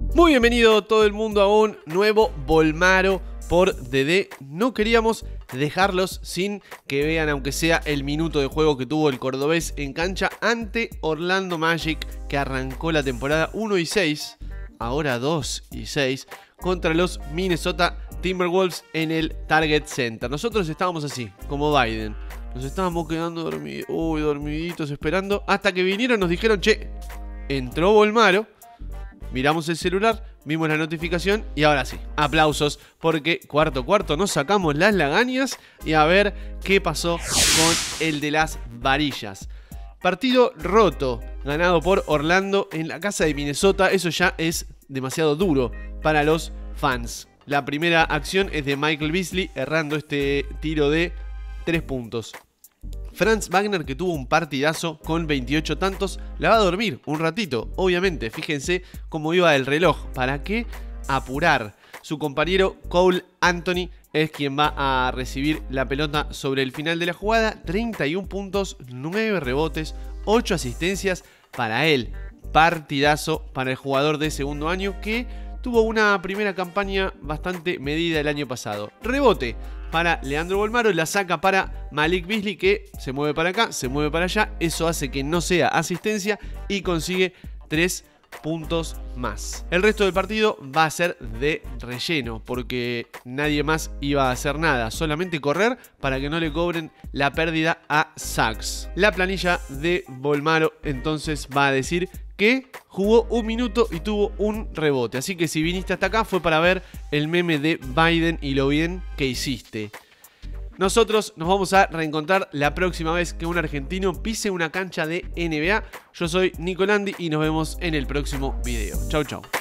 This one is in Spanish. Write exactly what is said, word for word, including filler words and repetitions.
Muy bienvenido todo el mundo a un nuevo Volmaro por D D. No queríamos dejarlos sin que vean, aunque sea el minuto de juego que tuvo el cordobés en cancha ante Orlando Magic, que arrancó la temporada uno y seis, ahora dos y seis, contra los Minnesota Timberwolves en el Target Center. Nosotros estábamos así, como Biden. Nos estábamos quedando dormidos, uy, dormiditos, esperando, hasta que vinieron y nos dijeron, che, entró Volmaro. Miramos el celular, vimos la notificación y ahora sí, aplausos, porque cuarto cuarto nos sacamos las lagañas y a ver qué pasó con el de las varillas. Partido roto, ganado por Orlando en la casa de Minnesota. Eso ya es demasiado duro para los fans. La primera acción es de Michael Beasley errando este tiro de tres puntos. Franz Wagner, que tuvo un partidazo con veintiocho tantos, la va a dormir un ratito, obviamente. Fíjense cómo iba el reloj. ¿Para qué apurar? Su compañero Cole Anthony es quien va a recibir la pelota sobre el final de la jugada. treinta y un puntos, nueve rebotes, ocho asistencias para él. Partidazo para el jugador de segundo año que tuvo una primera campaña bastante medida el año pasado. Rebote para Leandro Volmaro, la saca para Malik Beasley, que se mueve para acá, se mueve para allá. Eso hace que no sea asistencia y consigue tres puntos más. El resto del partido va a ser de relleno, porque nadie más iba a hacer nada, solamente correr para que no le cobren la pérdida a Suggs. La planilla de Volmaro entonces va a decir que jugó un minuto y tuvo un rebote. Así que si viniste hasta acá fue para ver el meme de Biden y lo bien que hiciste. Nosotros nos vamos a reencontrar la próxima vez que un argentino pise una cancha de N B A. Yo soy Nico Landi y nos vemos en el próximo video. Chau, chau.